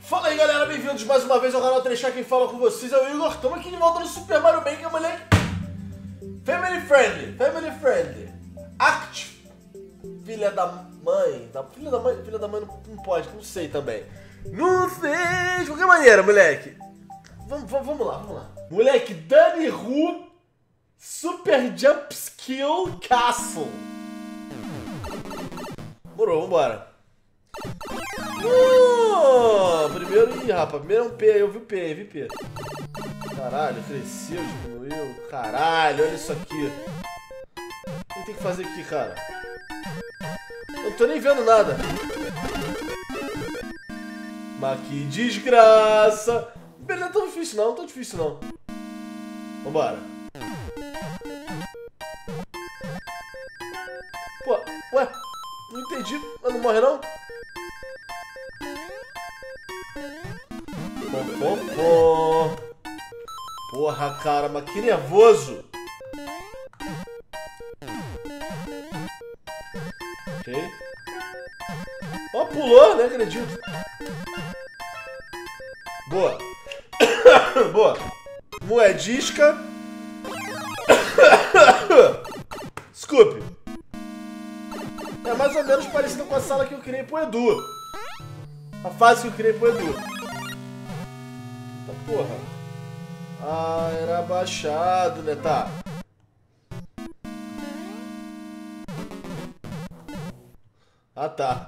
Fala aí galera, bem-vindos mais uma vez ao canal Trechar. Quem fala com vocês é o Igor. Estamos aqui de volta no Super Mario Maker, moleque. Family friendly. Active. Filha da mãe. Filha da mãe não pode, não sei também. Não sei, de qualquer maneira, moleque. Vamos lá. Moleque, Danny Hu Super Jump Skill Castle. Morou, vambora. Primeiro, rapaz, primeiro é um P, eu vi P. Caralho, cresceu, diminuiu. Caralho, olha isso aqui. O que tem que fazer aqui, cara? Eu não tô nem vendo nada. Mas que desgraça. Beleza, não é tão difícil não, Vambora. Pô, ué, não entendi. Mas não morre não? Porra, cara, mas que nervoso. Ok. Ó, pulou, né? Acredito. Boa. Boa. Moedisca. Desculpe. É mais ou menos parecido com a sala que eu criei pro Edu. A fase que eu criei pro Edu. Tá, porra. Ah, era abaixado, né? Tá. Ah, tá.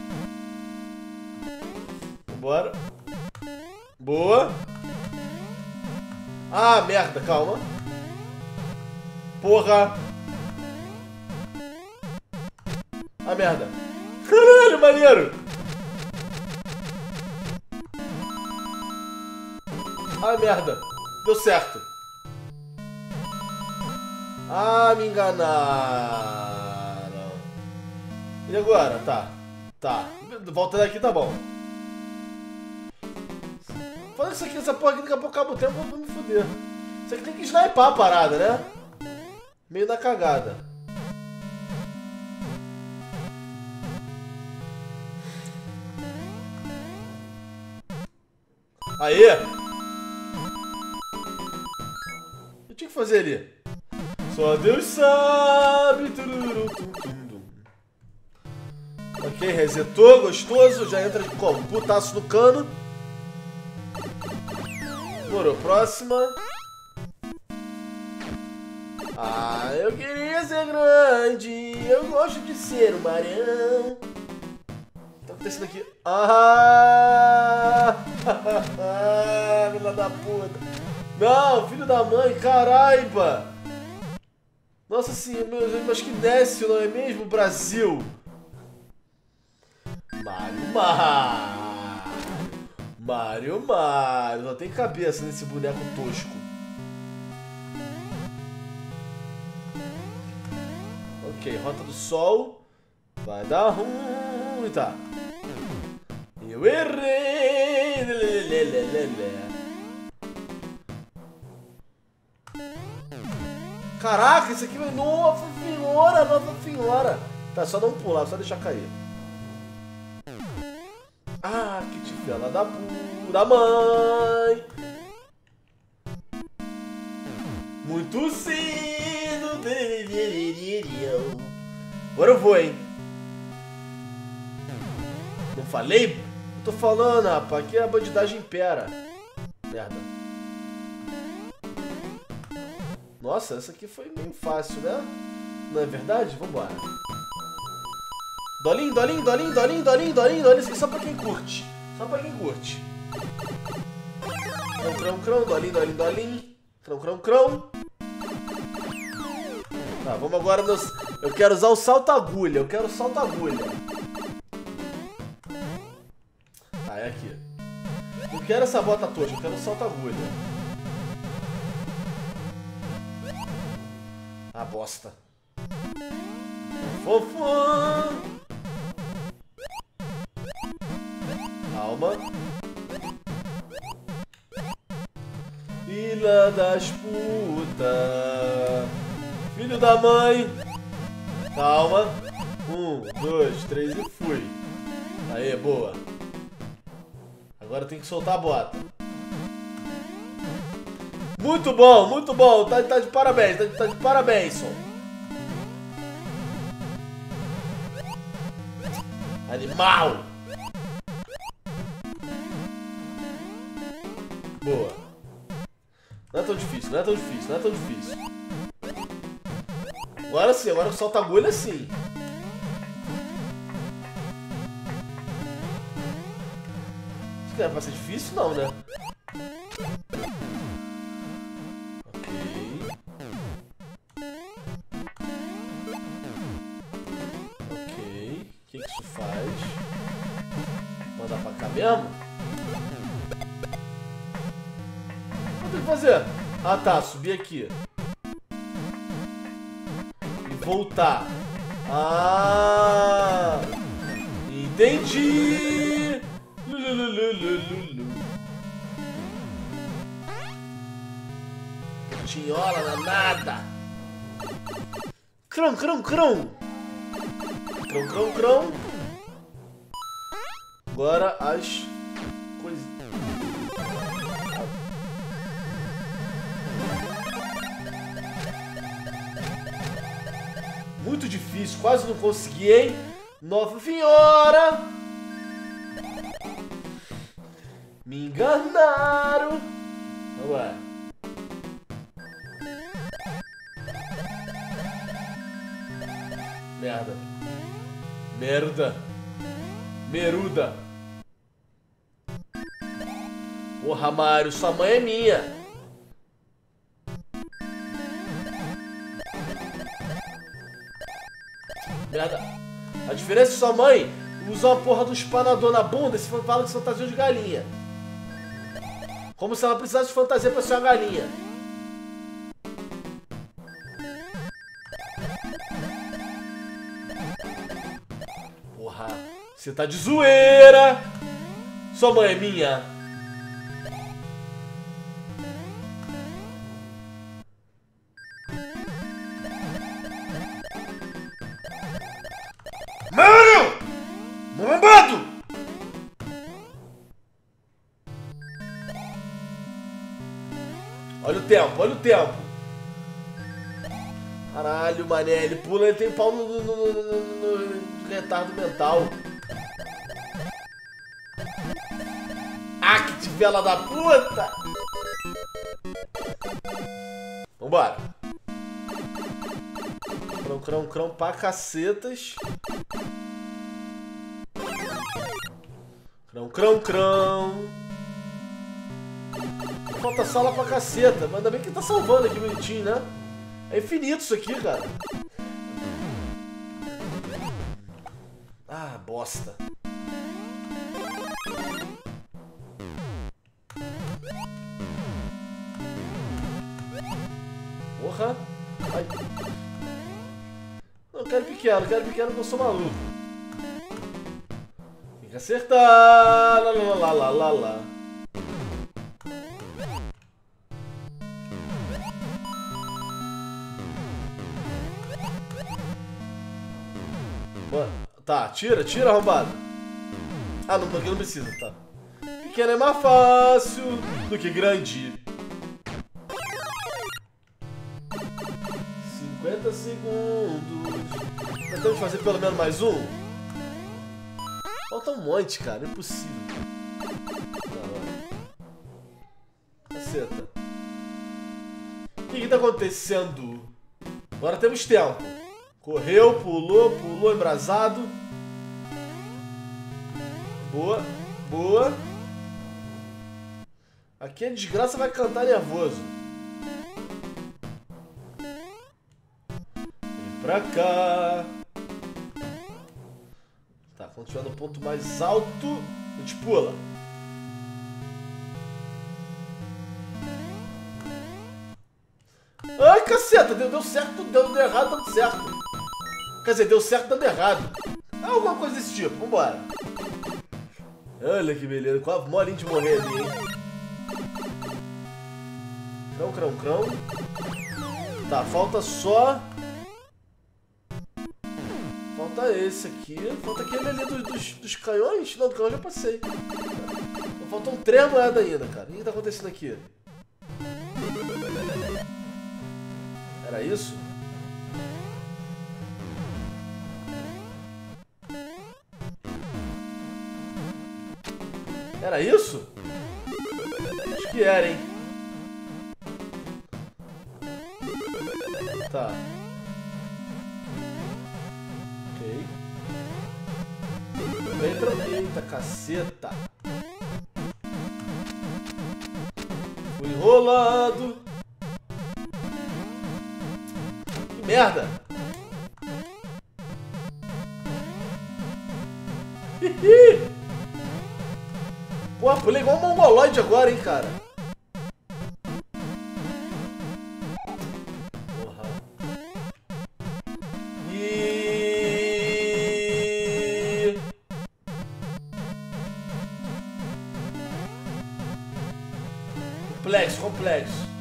Vambora. Boa. Ah, merda, calma. Porra. Ah, merda. Caralho, maneiro. Ah, merda. Deu certo. Ah, me enganaram. E agora? Tá. Volta daqui, tá bom. Fazendo isso aqui, essa porra aqui, daqui a pouco acaba o tempo, eu vou me foder. Isso aqui tem que sniper a parada, né? Meio na cagada. Aê! Eu tinha que fazer ali. Só Deus sabe. Ok, resetou, gostoso. Já entra como? Putaço no cano. Demorou, próxima. Ah, eu queria ser grande. Eu gosto de ser um Marião. O que tá acontecendo aqui? Ah! Filha da puta. Não, filho da mãe, caraiba. Nossa senhora, meu Deus, mas que desce, não é mesmo, Brasil? Mario. Só tem cabeça nesse boneco tosco. Ok, rota do sol. Vai dar ruim, tá. Eu errei. Caraca, isso aqui é Nossa senhora. Tá, só não pular, só deixar cair. Ah, que tifela da pura mãe. Muito cedo. Agora eu vou, hein. Não falei? Eu tô falando, rapaz. Aqui a bandidagem impera. Merda. Nossa, essa aqui foi meio fácil, né? Não é verdade? Vambora. Dolinho. Isso aqui é só pra quem curte. Crão. Dolinho. Crão. Tá, vamos agora nos... Eu quero usar o salto-agulha. Tá, é aqui. Não quero essa bota tosca, eu quero o salto-agulha. Ah, bosta. Fofo. Calma. Filha das putas. Filho da mãe. Calma. 1, 2, 3 e fui. Aê, boa. Agora tem que soltar a bota. Muito bom, muito bom. Tá de parabéns, tá de parabéns, Son. Animal! Boa. Não é tão difícil, não é tão difícil, não é tão difícil. Agora sim, agora solta a agulha sim. Isso que é pra ser difícil, não, né? Ok. Ok. O que isso faz? Mandar pra cá mesmo? O que eu tenho que fazer? Ah tá, subir aqui. E voltar. Ah! Entendi! Tinhola danada! Crão, crão, crão! Crão, crão, crão! Agora as coisas. Muito difícil, quase não consegui, hein? Nova senhora! Me enganaram! Vamos lá. Merda. Merda. Meruda. Porra, Mario, sua mãe é minha. Merda. A diferença é que sua mãe usa uma porra do espanador na bunda e se fala de fantasia de galinha. Como se ela precisasse de fantasia pra ser uma galinha. Porra, você tá de zoeira. Sua mãe é minha. Mano! Bombado! Olha o tempo, olha o tempo. Caralho, mané, ele pula, ele tem pau no retardo mental. Ah, que tivela da puta! Vambora. Crão, crão, crão pra cacetas. Crão, crão, crão. Falta sala pra caceta, mas ainda bem que tá salvando aqui bonitinho, né? É infinito isso aqui, cara. Ah, bosta. Porra. Ai. Não, quero pequeno porque eu sou maluco. Tem que acertar. Lá, lá, lá, lá, lá, lá. Tá, tira, arrombado. Ah, não, aqui não precisa, tá. Pequeno é mais fácil do que grande. 50 segundos. Nós temos que fazer pelo menos mais um? Falta um monte, cara, impossível. Caceta. O que tá acontecendo? Agora temos tempo. Correu, pulou, embrasado. Boa, boa. Aqui a desgraça vai cantar nervoso. Vem pra cá. Tá, quando tiver no ponto mais alto, a gente pula. Ai, caceta, deu certo, deu errado, dando certo. Quer dizer, deu certo dando errado. Alguma coisa desse tipo, vambora. Olha que beleza, quase molinho de morrer ali, hein? Crão, crão, crão. Tá, falta só... Falta esse aqui. Falta aquele ali dos canhões. Não, do canhão eu já passei. Faltam 3 moedas ainda, cara. O que tá acontecendo aqui? Era isso? Era isso? Acho que era, hein? Tá. Ok. Bem tranquilo. Eita, caceta. Fui enrolado. Que merda. Hihi. Pô, pulei igual um mongoloide agora, hein, cara. Porra. E... Complexo, complexo.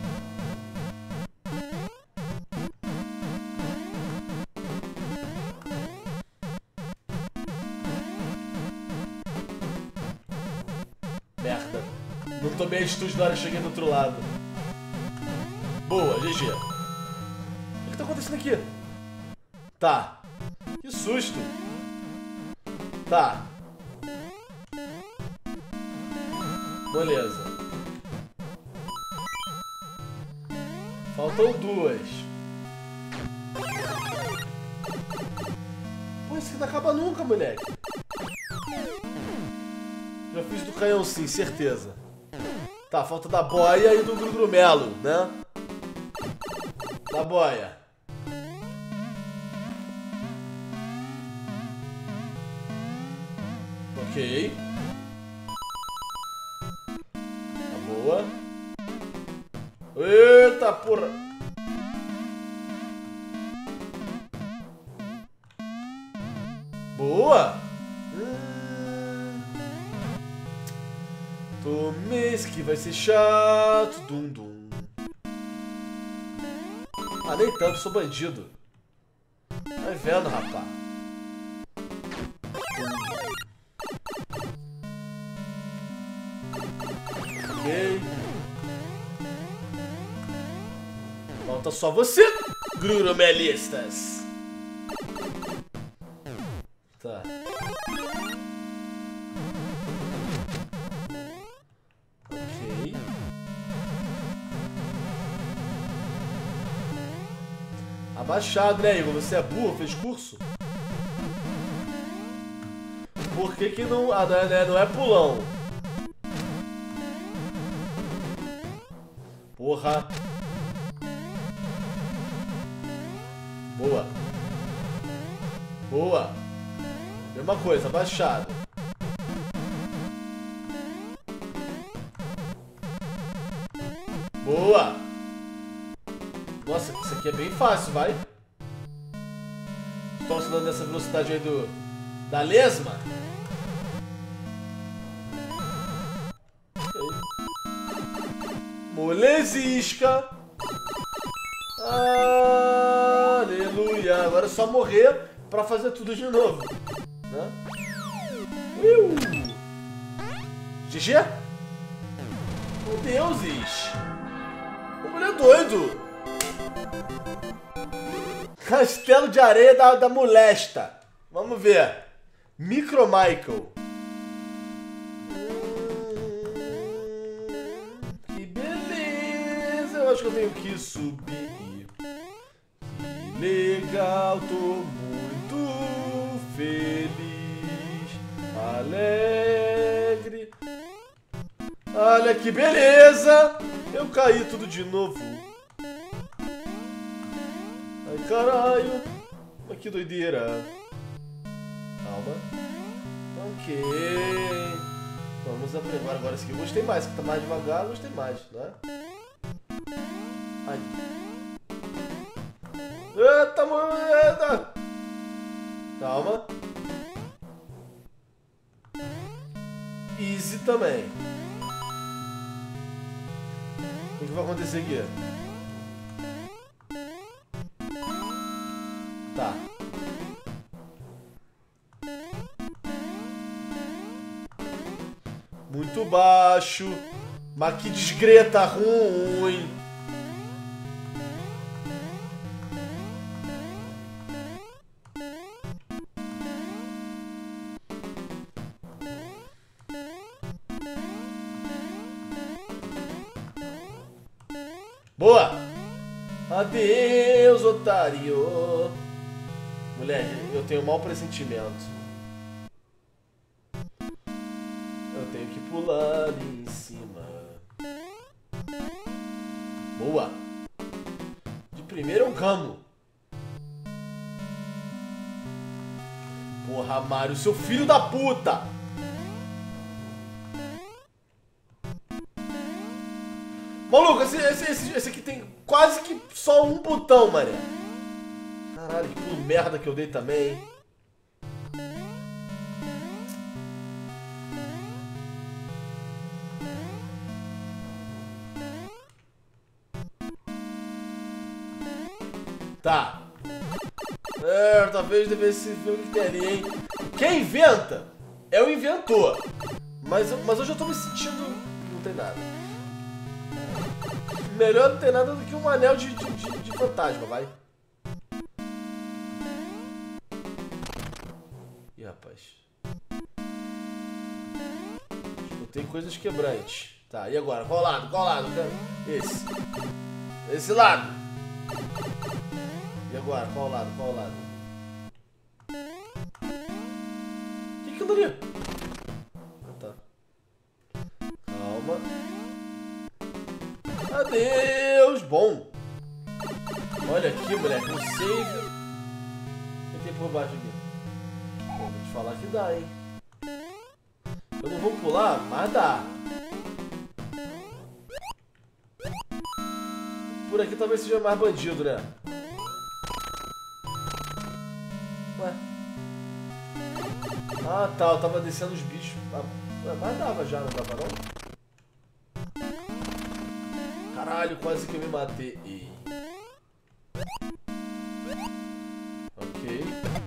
Merda. Não tomei a atitude na hora que cheguei do outro lado. Boa, GG. O que tá acontecendo aqui? Tá. Que susto. Tá. Beleza. Faltam 2. Pô, isso aqui não acaba nunca, moleque. Já fiz do canhão sim, certeza. Tá, falta da boia e do grumelo, né? Da boia. Ok. Tá boa. Eita porra. Boa. Tomei, esse aqui vai ser chato. Dum, dum. Ah, nem tanto, sou bandido. Vai vendo, rapá. Ok. Falta só você, grurumelistas. Tá. Ok. Abaixado, né, Igor? Você é burro? Fez curso? Por que que não... Ah, não é pulão. Porra. Boa. Boa. Mesma coisa, abaixado. Boa. Nossa, isso aqui é bem fácil, vai. Estou ensinando nessa velocidade aí da lesma. Okay. Molesisca. Aleluia. Agora é só morrer pra fazer tudo de novo, né? GG? Meu deuses. O mulher é doido. Castelo de areia da molesta. Vamos ver. Micro Michael. Que beleza. Eu acho que eu tenho que subir. Que legal. Tô muito feliz. Alegre. Olha que beleza. Eu caí tudo de novo. Ai, caralho. Mas que doideira. Calma. Ok. Vamos aprender. Agora esse aqui eu gostei mais. Que tá mais devagar, eu gostei mais, né? Ai. Eita, moeda. Calma. Easy também. O que vai acontecer aqui? Tá. Muito baixo. embaixo. Mas que desgreta ruim. Boa! Adeus, otário! Moleque, eu tenho um mau pressentimento. Eu tenho que pular ali em cima. Boa! De primeiro eu gamo. Porra, Mario, seu filho da puta! Maluco, esse aqui tem quase que só um botão, mané. Caralho, que pulo merda que eu dei também, hein? Tá. Talvez devesse ver o que tem ali, hein? Quem inventa é o inventor. Mas hoje eu tô me sentindo... Não tem nada. Melhor não ter nada do que um anel de fantasma, vai. Ih, rapaz. Escutei coisas quebrantes. Tá, e agora? Qual lado? Qual lado? Esse. Esse lado. E agora? Qual lado? Qual lado? O que é aquilo ali? Ah, tá. Calma. Adeus! Bom! Olha aqui, moleque, um save. O que tem por baixo aqui? Vou te falar que dá, hein? Eu não vou pular, mas dá. Por aqui talvez seja mais bandido, né? Ué? Ah, tá, eu tava descendo os bichos. Mas dava já, não dava não? Caralho, quase que eu me matei. Ok.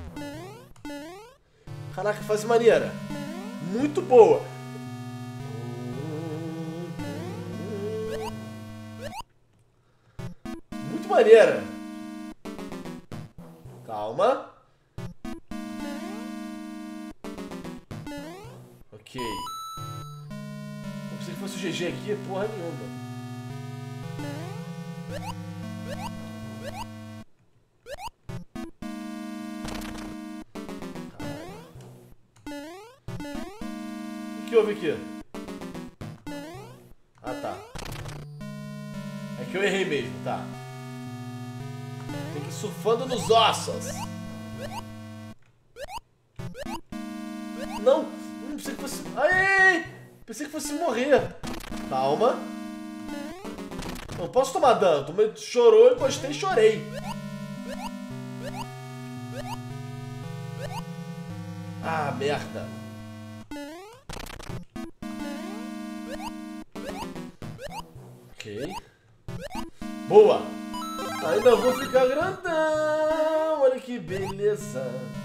Caraca, fase maneira. Muito boa. Muito maneira. Calma. Ok. Não pensei que fosse o GG aqui, porra nenhuma. O que houve aqui? Ah, tá. É que eu errei mesmo, tá. Tem que ir surfando nos ossos. Não! Pensei que fosse... Ai! Pensei que fosse morrer. Calma. Não posso tomar dano. Chorou, encostei e chorei. Ah, merda. Ok. Boa. Ainda vou ficar grandão. Olha que beleza.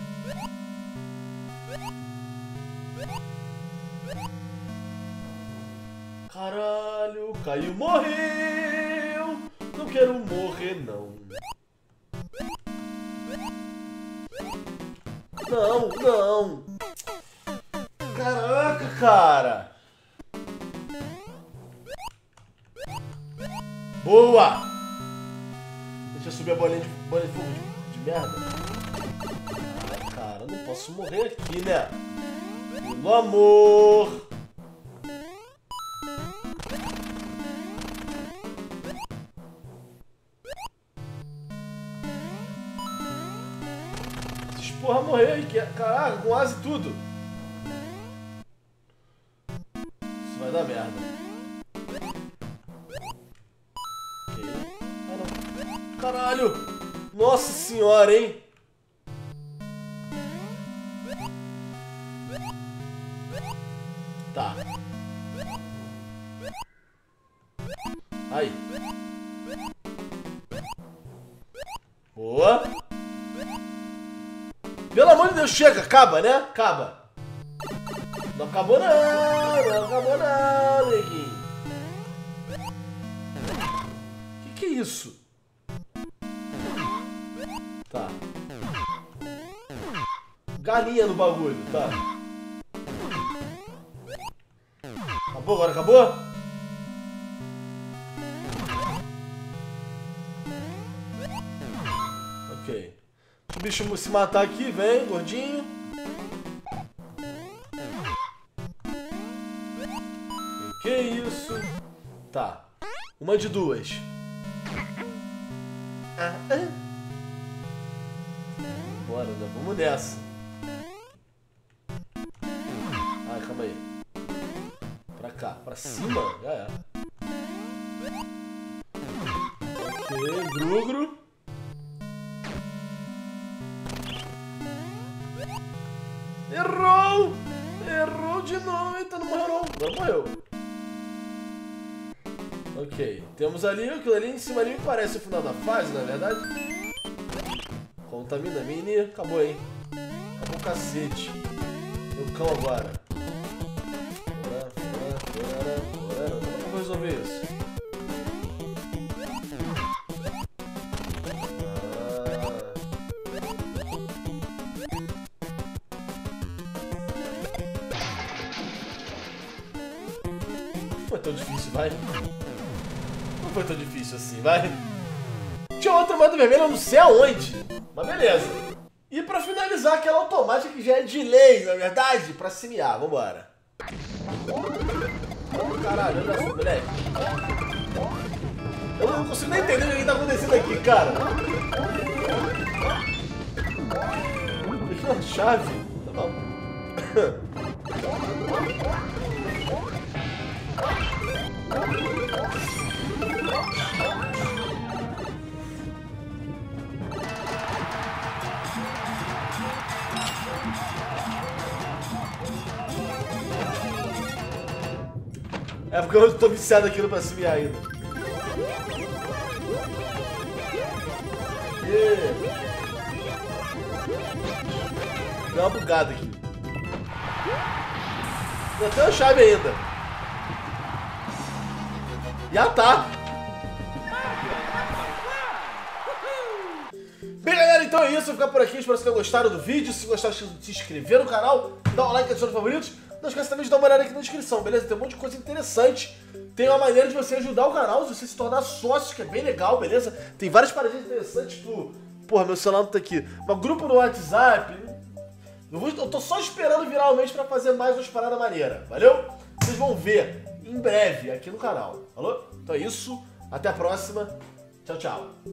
Caralho, caiu, morreu. Não quero morrer, não. Não, não. Caraca, cara. Boa. Deixa eu subir a bolinha de fogo de merda. Ah, cara, não posso morrer aqui, né? Pelo amor. Porra, morreu aí, caraca, com asa e tudo. Isso vai dar merda. Ok. Ah, não. Caralho! Nossa senhora, hein? Tá. Aí. Boa. Pelo amor de Deus, chega, acaba, né? Acaba. Não acabou não acabou não, neguinho. Que é isso? Tá. Galinha no bagulho, tá. Acabou agora, acabou? Ok. O bicho se matar aqui, vem, gordinho. Que isso? Tá. Uma de duas. Bora, né? Vamos nessa. Ai, calma aí. Pra cá, pra cima? Já é. Ok, grugro. Errou! Errou de novo. Eita, não morreu não. Agora morreu. Ok, temos ali, aquilo ali em cima ali me parece o final da fase, na verdade. Contamina mini, acabou, hein? Acabou o cacete. Meu cão agora. Bora. Como é que eu vou resolver isso? Não foi tão difícil, vai. Não foi tão difícil assim, vai. Tinha outra moeda vermelha, eu não sei aonde. Mas beleza. E pra finalizar, aquela automática que já é de lei, na verdade, pra semear. Vambora. Caralho, olha só, moleque. Eu não consigo nem entender o que tá acontecendo aqui, cara. Aqui é uma chave. Tá bom. É porque eu tô viciado aqui no pra cima ainda. Deu uma bugada aqui. Ainda tem uma chave ainda. Já tá. Bem, galera, então é isso. Vou ficar por aqui. Espero que vocês tenham gostado do vídeo. Se gostaram, se inscrever no canal. Dá um like, adiciona os favoritos. Não esqueça também de dar uma olhada aqui na descrição, beleza? Tem um monte de coisa interessante. Tem uma maneira de você ajudar o canal, de você se tornar sócio, que é bem legal, beleza? Tem várias paradinhas interessantes, tipo... Porra, meu celular não tá aqui. Mas grupo no WhatsApp... Eu tô só esperando virar o mês pra fazer mais umas paradas maneiras, valeu? Vocês vão ver em breve aqui no canal, falou? Então é isso, até a próxima. Tchau, tchau.